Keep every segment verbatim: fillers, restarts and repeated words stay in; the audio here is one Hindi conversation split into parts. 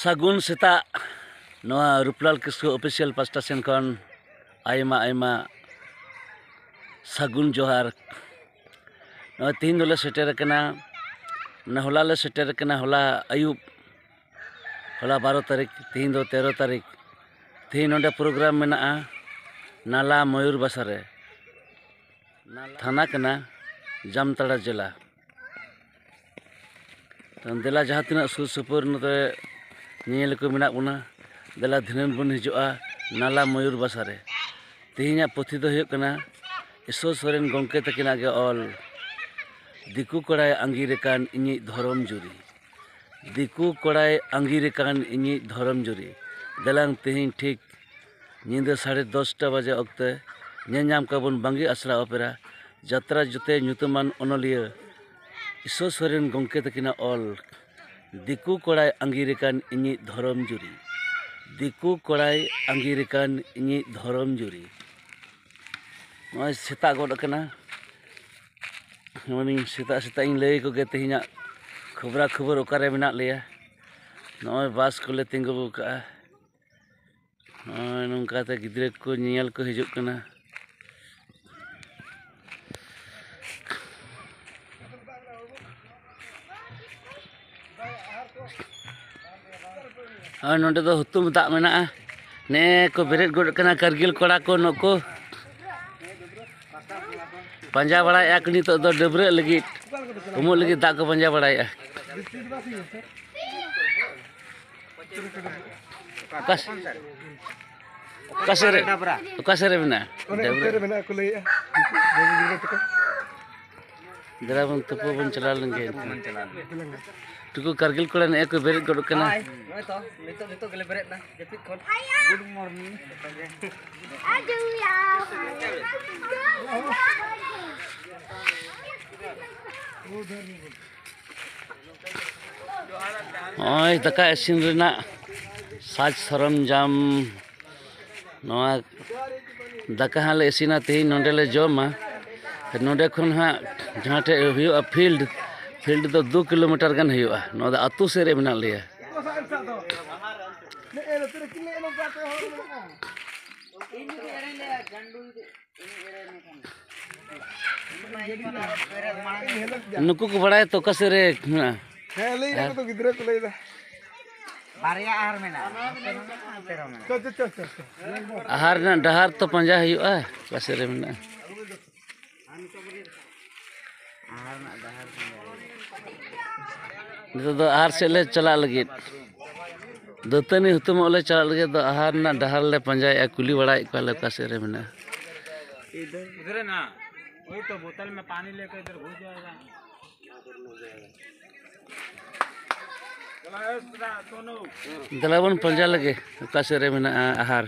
सागुन सेता नवा रूपलाल किस्कु ऑफिशियल पास्टा सेन खन आयमा आयमा सागुन जोहार। नवा तीन दोले सेटर कना ना होला ले सेटर कना होला आयुब होला बारह तारीख तीन दो तेरह तारीख तीन नोडे प्रोग्राम मेना नाला मयूर बसारे थाना कना जामताड़ा जिला देला जहाँ तीना सुर सुपुर नते नियल को मेना बुना देला धिनन बन हिजुआ नाला मयूर बसारे तेहिना पोथी दो हुयुग कना ईश्वर सोरेन गंके तकिना गे ऑल दिकू कोड़ाय आंगीरकान इᱧᱤ धर्म जुरी दिकू कोड़ाय आंगीरकान इᱧि धर्म जुरी देलांग तेहिन ठीक नींद साढ़े दसटा बजे अक्ते नेनाम काबन बांगी आसरा ओपेरा यात्रा जोते ᱧᱩᱛᱩᱢᱟᱱ अनलिया ईश्वर सोरेन गंके तकिना ऑल दिकू कोड़ाय आंगीरकान इᱧि धर्म जुरी दिकू कोड़ाय आंगीरकान इᱧि धर्म जुरी नय सेता गड कना मनी सेता सेता इन लय को गे तेहिना खबरा खबर ओकारे मेना लेया नय बास कोले तिंगु का नय नंकाते गिद्रे को नियल को हिजुक कना और नोडे दो हुतुम दाग मेना ने को बेरेट गड कना कारगिल कोड़ा को नको पंजा बड़ाया नितो दो डबरे लगी उमुक लगी दाग को पंजा बड़ाया कासेरे कासेरे मेना दरा बन तपो बन चला लेंगे तुको कारगिल कोड़ा ने को बेरेट गड कना तो नितो नितो गले बेरेट ना जपित कोन गुड मॉर्निंग ओय दका इसिन रेना साज सरंजाम नवा दका हाले इसिना तेही नोंडेले जोमा नोंडे खन हा जहाटे हुआ फील्ड फील्ड दो दो किलोमीटर गन हुआ नोदा अतु सेरे मेना लिया नुकु को बड़ाय तो कसेरे हे लई तो गिद्रे को लईदा बारिया आहार मेना चल चल चल आहार ना डहार तो पंजा हुआ कसेरे मेना आहार ना डहार नितो दो आहार से ले चला लगी दतनी हुतुम ओले चला लगी दो आहार ना डहार ले पंजाय कुली बड़ाय को कसेरे मेना इधर इधर ना वही तो बोतल में पानी लेकर इधर घुस जाएगा दलावन पंजा लगे कासेरे में आहार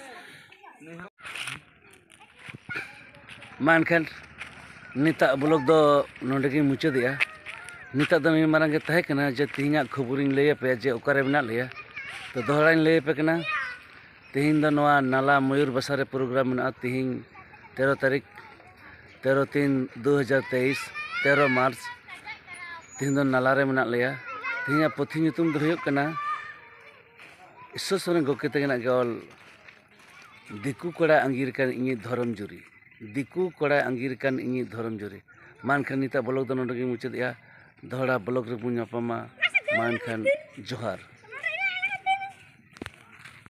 मानखान निता ब्लॉग दो नोंडे गी मुचादिया निता दो नी मारंगे तहे कना जे तिहिना खबरिन लय पे जे ओकारे मेना लिया तो दोहराइन लय पे कना तिहिन दो नवा नाला मयूर बसारे प्रोग्राम मेना तिहिन तेरह तारीख तेरह तीन दो हज़ार तेईस तेरह मार्च तीन दो नाला रे मेना लिया तीन पोथी ᱧᱩᱛᱩᱢ दो हुयुग कना ईश्वर सोरेन गंके तकिना गे ऑल दिकू कोड़ा आंगीरकान इᱧि धर्म जुरी दिकू कोड़ा आंगीरकान इᱧि धर्म जुरी मानखान निता ब्लॉग दो नोंडे गे मुचादिया दोहरा ब्लॉग रे बुन ᱧᱟᱯᱟᱢᱟ मानखान जोहार।